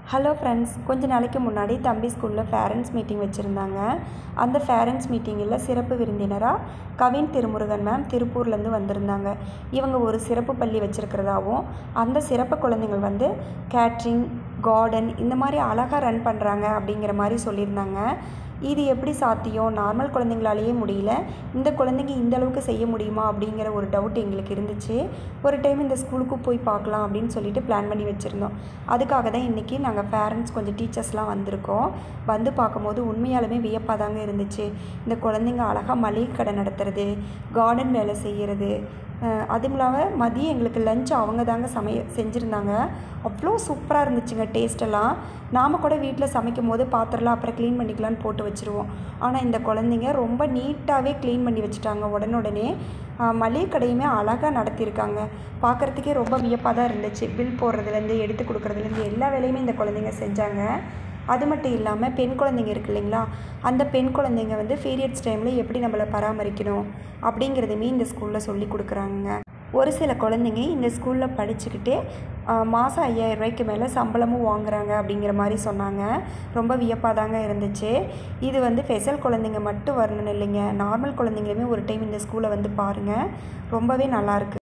Hello friends, கொஞ்ச நாளைக்கு முன்னாடி தம்பி ஸ்கூலில் பேரண்ட்ஸ் மீட்டிங் வச்சுருந்தாங்க. அந்த பேரண்ட்ஸ் மீட்டிங்கில் சிறப்பு விருந்தினராக கவின் திருமுருகன் மேம் திருப்பூர்லேருந்து வந்திருந்தாங்க. இவங்க ஒரு சிறப்பு பள்ளி வச்சுருக்கிறதாவும், அந்த சிறப்பு குழந்தைங்கள் கேட்ரிங், கார்டன் இந்த மாதிரி அழகாக ரன் பண்ணுறாங்க அப்படிங்கிற மாதிரி சொல்லியிருந்தாங்க. இது எப்படி சாத்தியம்? நார்மல் குழந்தைங்களாலேயே முடியல, இந்த குழந்தைங்க இந்த அளவுக்கு செய்ய முடியுமா அப்படிங்கிற ஒரு டவுட் எங்களுக்கு இருந்துச்சு. ஒரு டைம் இந்த ஸ்கூலுக்கு போய் பார்க்கலாம் அப்படின்னு சொல்லிட்டு பிளான் பண்ணி வச்சுருந்தோம். அதுக்காக தான் இன்றைக்கி நாங்கள் பேரண்ட்ஸ் கொஞ்சம் டீச்சர்ஸ்லாம் வந்திருக்கோம். வந்து பார்க்கும்போது உண்மையாலுமே வியப்பாக தாங்க இருந்துச்சு. இந்த குழந்தைங்க அழகாக மளிகை கடை நடத்துறது, கார்டன் வேலை செய்கிறது, அதுவும் இல்லாமல் மதியம் எங்களுக்கு லஞ்ச் அவங்க தாங்க செஞ்சுருந்தாங்க. அவ்வளோ சூப்பராக இருந்துச்சுங்க டேஸ்ட்டெல்லாம். நாம் கூட வீட்டில் சமைக்கும் போது பாத்திரலாம் அப்புறம் க்ளீன் பண்ணிக்கலான்னு போட்டு வச்சுருவோம். ஆனால் இந்த குழந்தைங்க ரொம்ப நீட்டாகவே க்ளீன் பண்ணி வச்சுட்டாங்க. உடனே மளிகை கடையுமே அழகாக நடத்தியிருக்காங்க. பார்க்குறதுக்கே ரொம்ப வியப்பாக தான் இருந்துச்சு. பில் போடுறதுலேருந்து எடுத்து கொடுக்குறதுலேருந்து எல்லா வேலையுமே இந்த குழந்தைங்க செஞ்சாங்க. அது மட்டும் இல்லாமல் பெண் குழந்தைங்க இருக்குது இல்லைங்களா, அந்த பெண் குழந்தைங்க பீரியட்ஸ் டைமில் எப்படி நம்மளை பராமரிக்கணும் அப்படிங்கிறதுமே இந்த ஸ்கூலில் சொல்லி கொடுக்குறாங்க. ஒரு சில குழந்தைங்க இந்த ஸ்கூலில் படிச்சுக்கிட்டே மாதம் 5000 ரூபாய்க்கு மேலே சம்பளமும் வாங்குறாங்க அப்படிங்கிற மாதிரி சொன்னாங்க. ரொம்ப வியப்பாக தாங்க இருந்துச்சு. இது ஸ்பெஷல் குழந்தைங்க மட்டும் வரணும்னு இல்லைங்க, நார்மல் குழந்தைங்களுமே ஒரு டைம் இந்த ஸ்கூலை பாருங்கள். ரொம்பவே நல்லாயிருக்கு.